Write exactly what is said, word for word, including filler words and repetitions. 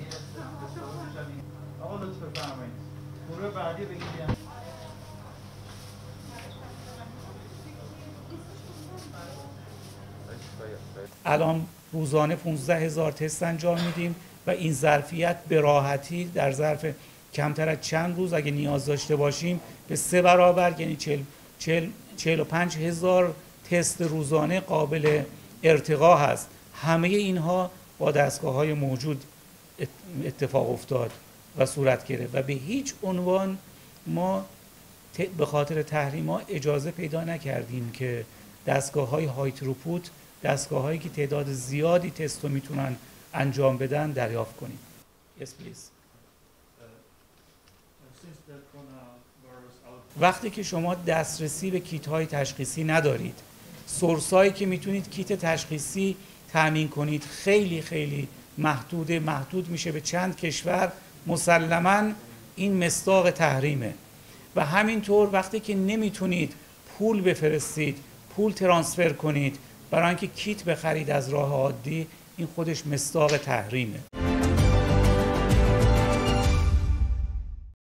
آقا لطف بفرمایید. گروه بعدی بگیریم. الان روزانه پانزده هزار تست انجام میدیم و این ظرفیت به راحتی در ظرف کمتر از چند روز اگه نیاز داشته باشیم به سه برابر یعنی چهل چهل چهل و پنج هزار تست روزانه قابل ارتقا هست. همه اینها با دستگاه‌های موجود اتفاق افتاد و صورت گرفت و به هیچ عنوان ما به خاطر تحریم‌ها اجازه پیدا نکردیم که دستگاه‌های های تروپوت، دستگاه‌هایی که تعداد زیادی تست رو میتونن انجام بدن دریافت کنیم. Yes, please. وقتی که شما دسترسی به کیت‌های تشخیصی ندارید، سورسایی که میتونید کیت تشخیصی تامین کنید خیلی خیلی محدوده، محدود میشه به چند کشور، مسلماً این مصداق تحریمه. و همینطور وقتی که نمیتونید پول بفرستید، پول ترانسفر کنید برای اینکه کیت بخرید از راه عادی، این خودش مصداق تحریمه.